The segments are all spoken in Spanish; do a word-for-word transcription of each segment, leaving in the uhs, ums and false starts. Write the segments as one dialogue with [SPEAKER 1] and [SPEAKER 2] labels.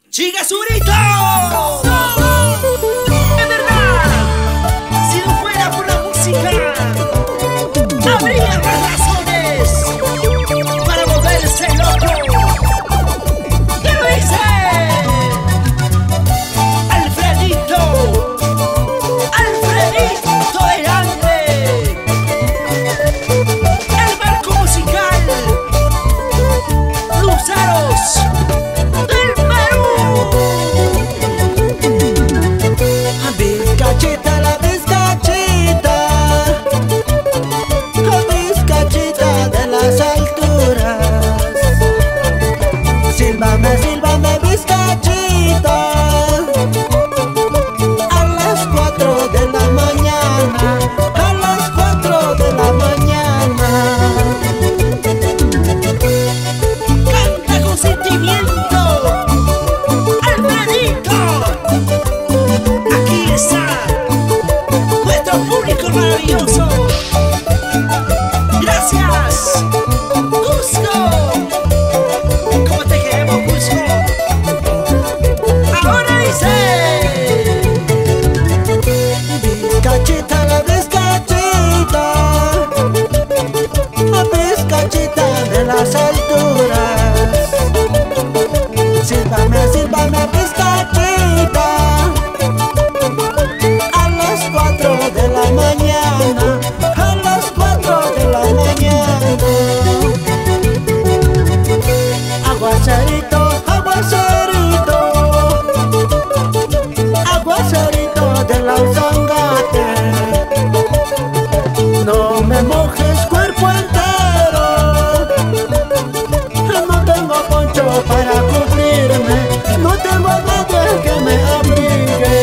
[SPEAKER 1] ¡Chica Zurito! Es verdad, si no fuera por la música, habría más razones para volverse loco. ¿Qué lo dice? Alfredito, Alfredito del Hambre, el barco musical, Luzaros.
[SPEAKER 2] Bizcachita, la bizcachita, la bizcachita de las alturas. Sílvame, sílvame, bizcachita, a las cuatro de la mañana, a las cuatro de la mañana.
[SPEAKER 1] Canta con sentimiento, Alfredito. Aquí está nuestro público maravilloso. Gracias, Cusco. ¿Cómo te queremos, Cusco? Ahora dice:
[SPEAKER 2] Bizcachita, la bizcachita, la bizcachita de las alturas. Sílvame, sílvame, bizcachita, a las cuatro de la mañana, a las cuatro de la mañana. Aguacerito, aguacerito, aguacerito de la Usangate. No me mojes cuerpo entero, no tengo poncho para cubrirme, no tengo nadie que me abrigue.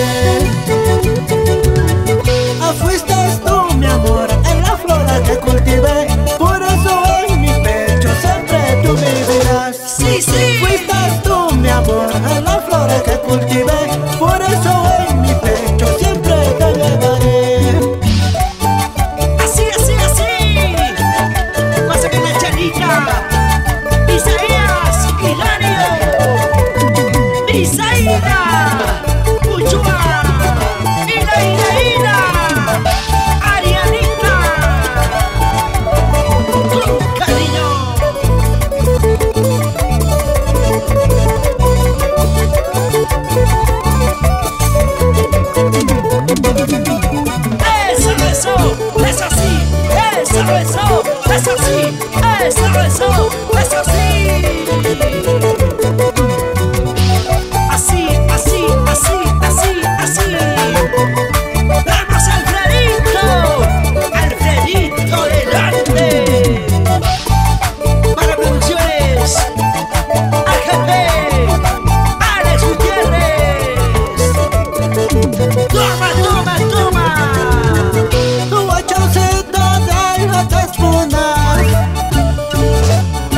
[SPEAKER 2] Ah, fuiste tú, mi amor, en la flora que cultivé, por eso en mi pecho siempre tú vivirás.
[SPEAKER 1] sí, sí.
[SPEAKER 2] Fuiste tú, mi amor, en la flora que cultivé, por eso en mi pecho siempre te llevaré.
[SPEAKER 1] Así, así, así. Pasa que me chanica. Isaías, Hilario, Brisaida, Uchua, Ira, Ira, Ira, Arianita, con cariño. Eso, eso, es así, eso, eso, es así, eso, eso, es así. Así, así, así, así, así. ¡Vamos, Alfredito! ¡Alfredito del Hambre! Para producciones, A G P, Alex Gutiérrez. ¡Toma, toma, toma!
[SPEAKER 2] Guachoncito de las espunas,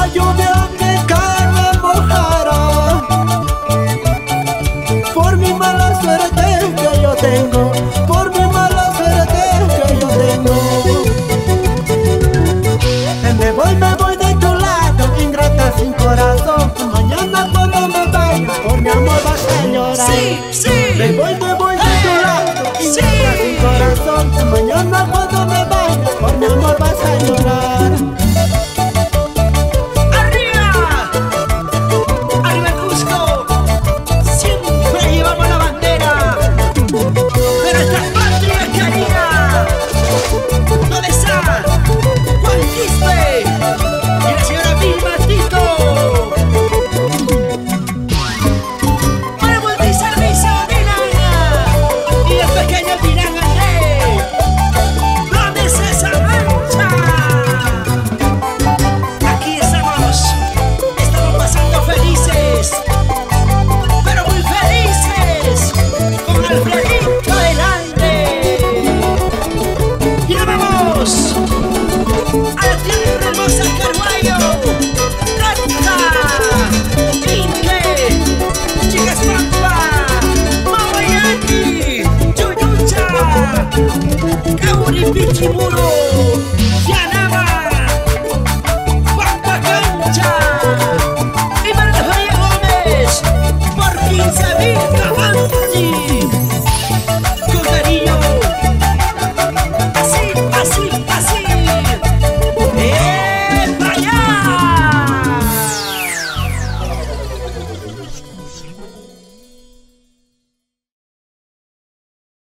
[SPEAKER 2] la lluvia que cae me mojará. Por mi mala suerte que yo tengo, por mi mala suerte que yo tengo. Me voy, me voy de tu lado, ingrata sin corazón. Mañana cuando me vaya, por mi amor vas a llorar.
[SPEAKER 1] Sí, sí.
[SPEAKER 2] Me voy, me voy de tu lado,
[SPEAKER 1] Sí.
[SPEAKER 2] ingrata sin corazón. Mañana cuando me vaya, por mi amor vas a llorar.
[SPEAKER 1] ¡Arriba! ¡Arriba el Cusco! Siempre llevamos la bandera de nuestra patria querida. ¿Dónde está Juan Quispe y la señora Vilma Tito? Para multiservicio Piranga y el pequeño Piranga Rey. ¿Dónde es esa mancha? Aquí estamos, estamos pasando felices, pero muy felices, con Alfredito delante. Y nos vamos a la tierra hermosa Carguayo, Rata, Pinque, Chicas Pampa, Mawayaki, Chuyucha, Kauri Pichimuro.